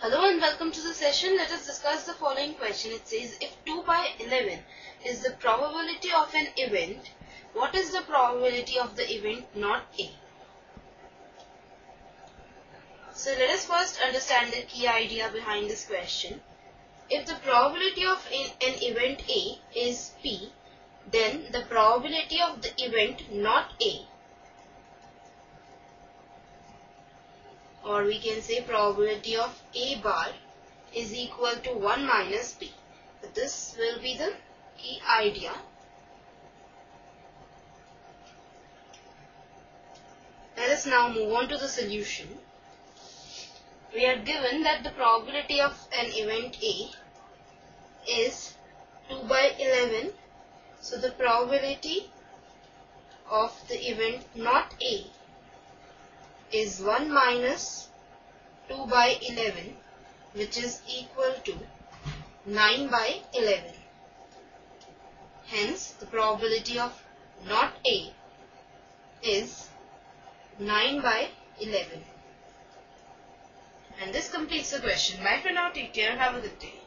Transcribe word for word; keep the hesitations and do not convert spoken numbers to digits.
Hello and welcome to the session. Let us discuss the following question. It says, if two by eleven is the probability of an event, what is the probability of the event not A? So let us first understand the key idea behind this question. If the probability of an event A is P, then the probability of the event not A, or we can say probability of A bar, is equal to one minus B. So this will be the key idea. Let us now move on to the solution. We are given that the probability of an event A is two by eleven. So the probability of the event not A is one minus two by eleven, which is equal to nine by eleven. Hence, the probability of not A is nine by eleven. And this completes the question. Bye for now. Take care. Have a good day.